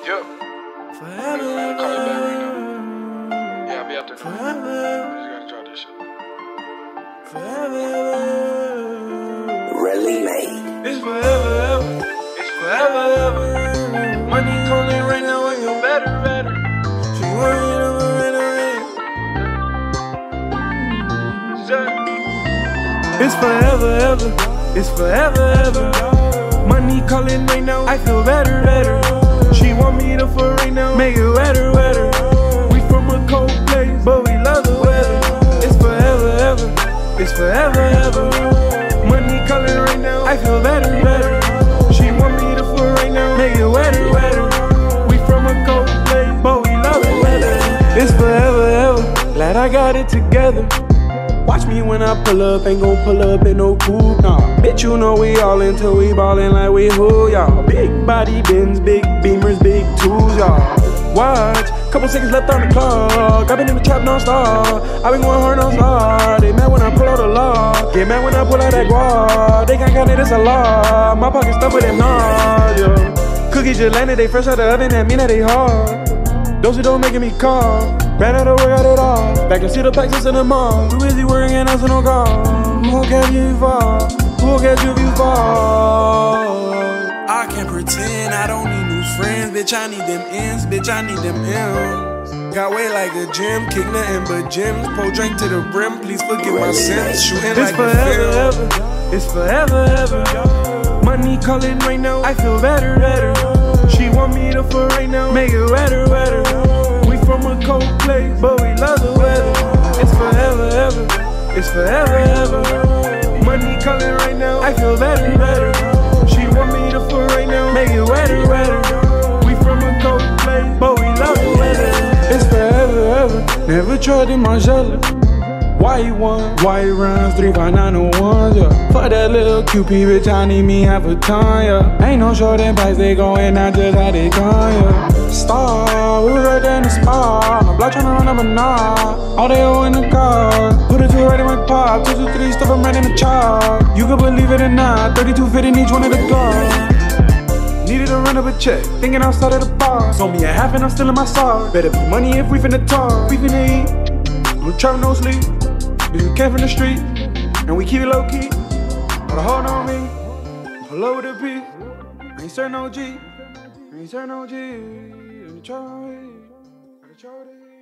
Yep. Forever, Call you back right now. Yeah, I'll be out there. forever, I just gotta drop this shit. forever. Really made. It's forever, ever. It's forever, ever. Money calling right now and you're better. She worried over it. It's forever, ever. It's forever, ever. Money calling right now, I feel better. She want me to for right now, make it wetter. We from a cold place, but we love the weather. It's forever, ever. It's forever, ever. Money calling right now, I feel better. She want me to for right now, make it wetter. We from a cold place, but we love the weather. It's forever, ever. Glad I got it together. Watch me when I pull up, ain't gon' pull up in no coupe, nah. Bitch, you know we all into we ballin' like we who, y'all. Big body bins, big beamers, big tools, y'all. Watch, couple seconds left on the clock. I been in the trap non-stop, I been going hard non-stop. They mad when I pull out the law, get mad when I pull out that guard. They can't count it, it's a law. My pocket's stuffed with them knobs, yo. Cookies just landed, they fresh out the oven, that mean that they hard. Those who don't making me call. Ran out of work, got it all. Back and see the packs in the mall. Too busy working and answer no call. Who gon' catch you if you fall? Who gon' catch you if you fall? I can't pretend I don't need new friends. Bitch, I need them ends. Bitch, I need them M's. Got weight like a gym. Kick nothing but gyms. Pour drink to the brim. Please forgive my sins. Shooting like a film. It's forever, ever. Money calling right now, I feel better. She want me to for right now, make it wetter. We from a cold place, but we love the weather. It's forever, ever. It's forever, ever. Money calling right now, I feel better. She want me to for right now, make it wetter. We from a cold place, but we love the weather. It's forever, ever. Never tried in Margiela. White runs, 35901s, yeah. Fuck that little QP, bitch, I need me half a ton, yeah. Ain't no short and pipes, they going out just how they come, yeah. Star, we was right there in the spot. My block tryna run up a knob. All they owe in the car. Put a 2 right in my pop. 2, 2, 3, stuff I'm right in the chop. You can believe it or not, 32 fit in each one of the gloves. Needed to run up a check, thinking outside of the bar. Sold me a half and I'm still in my sauce. Better put money if we finna talk. We finna eat, no trap, no sleep. We came from the street, and we keep it low key. Got a hold on me, pull over the beat. I ain't certain OG, I ain't certain OG. And the trouble,